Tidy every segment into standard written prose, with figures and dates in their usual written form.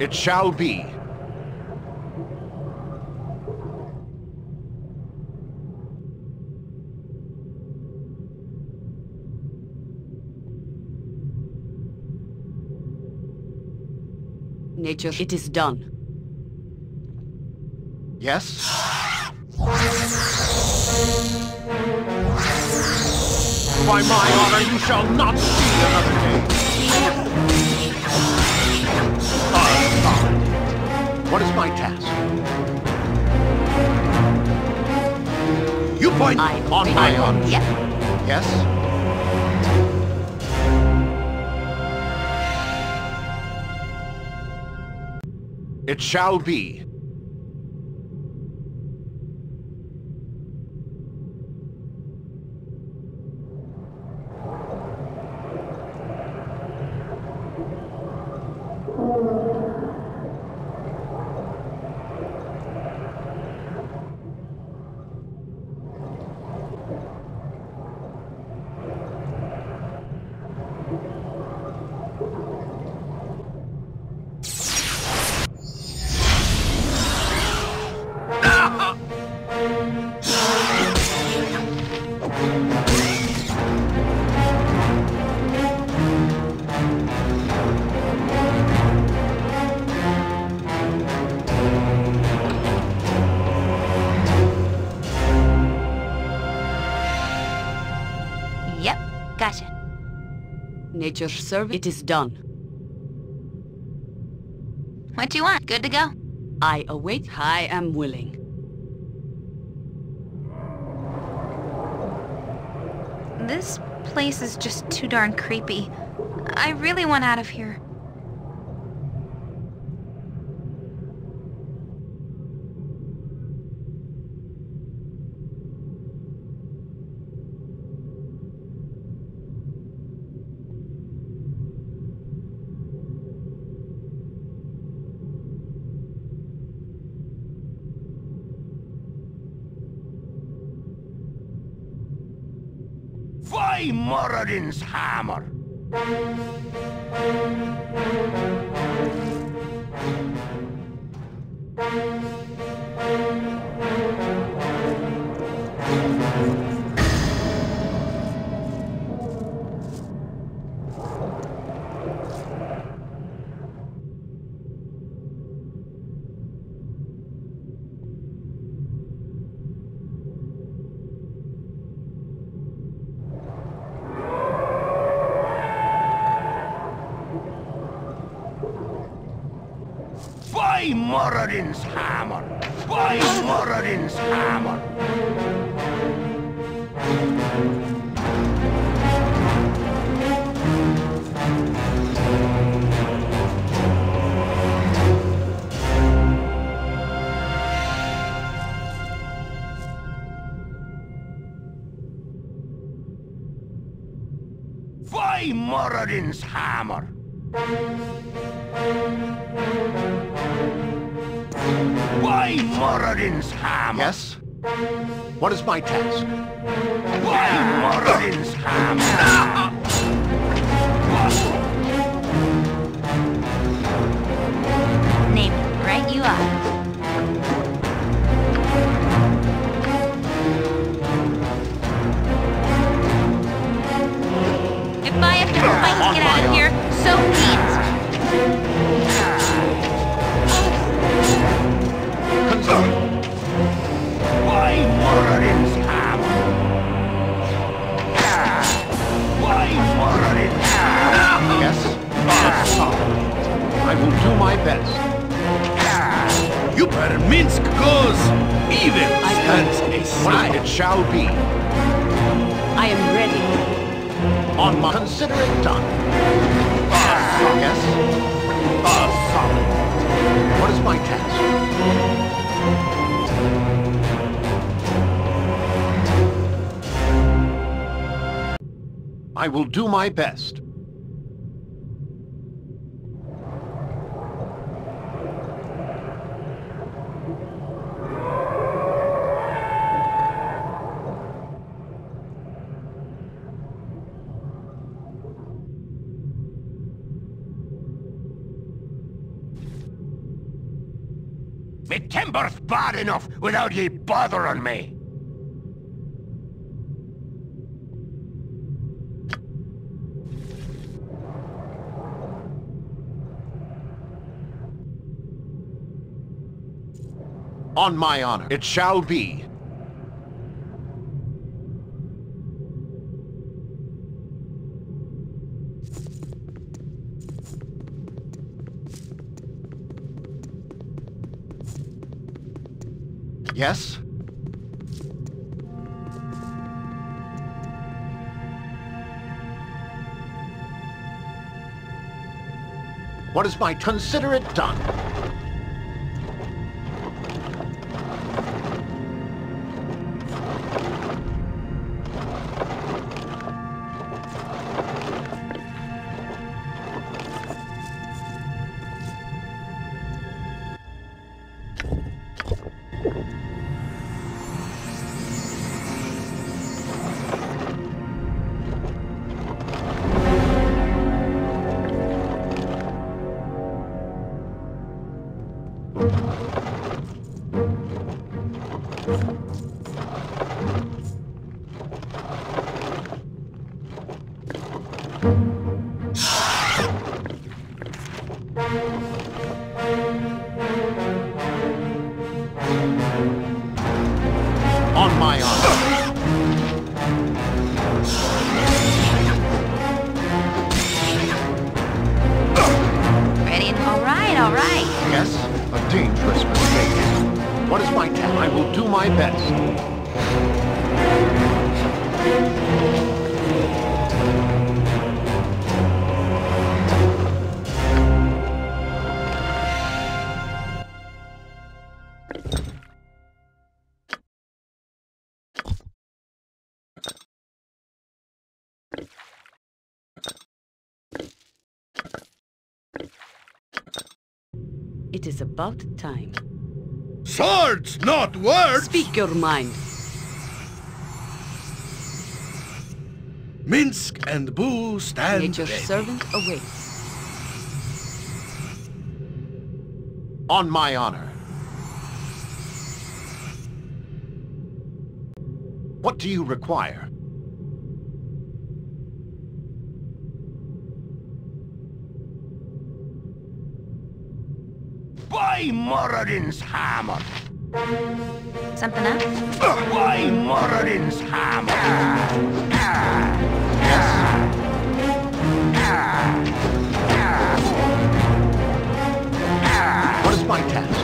It shall be. Nature, it is done. Yes? By my honor, you shall not see another day. What is my task? You point on my honor. Yep. Yes? It shall be. Gotcha. Nature's service, it is done. What do you want? Good to go? I await. I am willing. This place is just too darn creepy. I really want out of here. By Moradin's hammer! By Moradin's hammer! By Moradin's hammer! By Moradin's hammer! By Moradin's hammer! Yes? What is my task? By Moradin's hammer! Named right you are. If I have to fight to get out of here, so be it. By Moradin's hammer! By Moradin's hammer! Yes? I will do my best. You better Minsk goes! Even stands aside. It shall be. I am ready. On my... Consider it done. Yes? What is my task? I will do my best. Me timber's bad enough without ye bothering me. On my honor, it shall be. Yes? What is my... Consider it done. On my honor. Ready? All right. Yes? A dangerous mistake. What is my task? I will do my best. It is about time. Swords, not words! Speak your mind. Minsk and Boo stand Nature's ready. servant awaits. On my honor. What do you require? By Moradin's hammer! Something up? By Moradin's hammer! What is my task?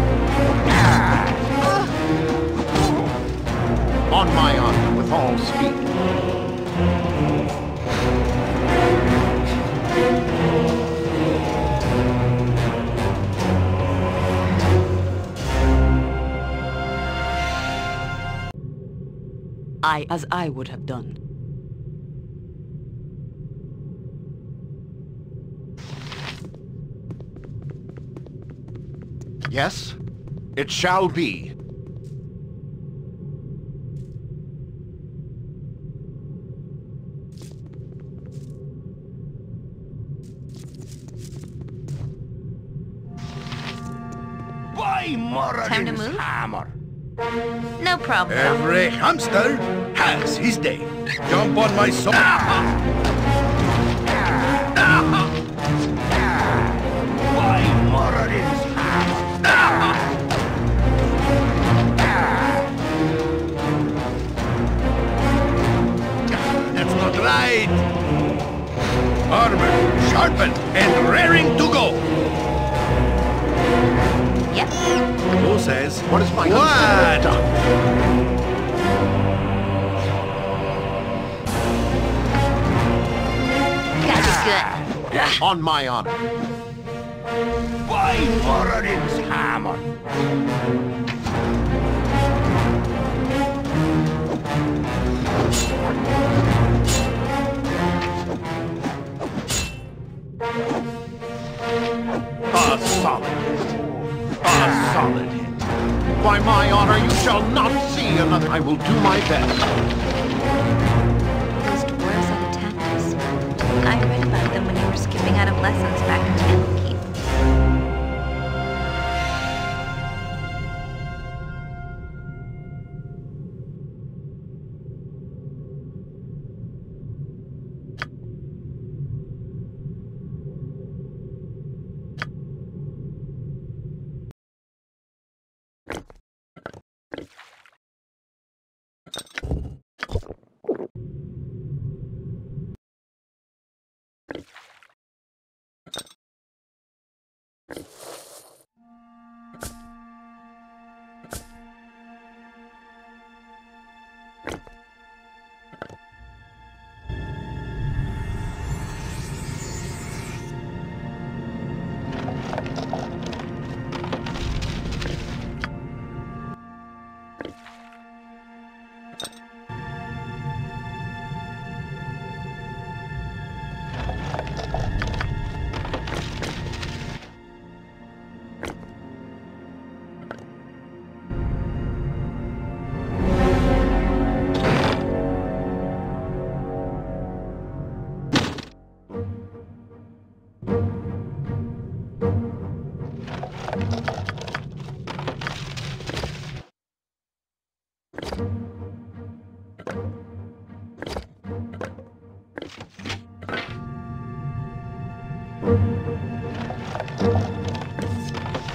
On my honor, with all speed. As I would have done. Yes? It shall be. By Time to Moradin's move? hammer! No problem. Every hamster has his day. Jump on my sword. By Moradin's hammer! That's not right. Armor sharpened and raring to go. Yep. Who says? What is my... What? Gotta be good. On my honor. By Moradin's hammer! A solid hit. A solid hit. By my honor, you shall not see another. I will do my best. Those dwarves had attacked us. I read about them when you were skipping out of lessons back in Candlekeep.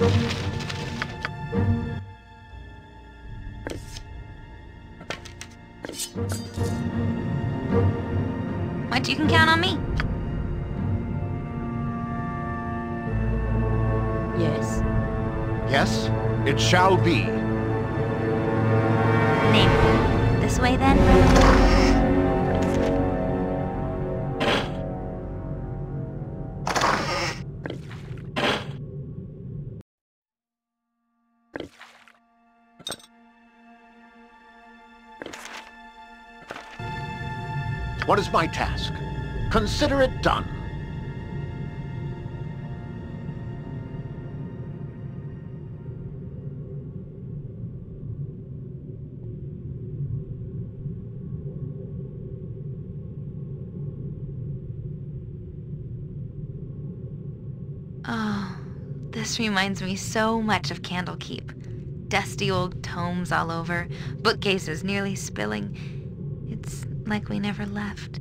But you can count on me. Yes. Yes, it shall be. Name. This way then? What is my task? Consider it done. Oh, this reminds me so much of Candlekeep. Dusty old tomes all over, bookcases nearly spilling. It's like we never left.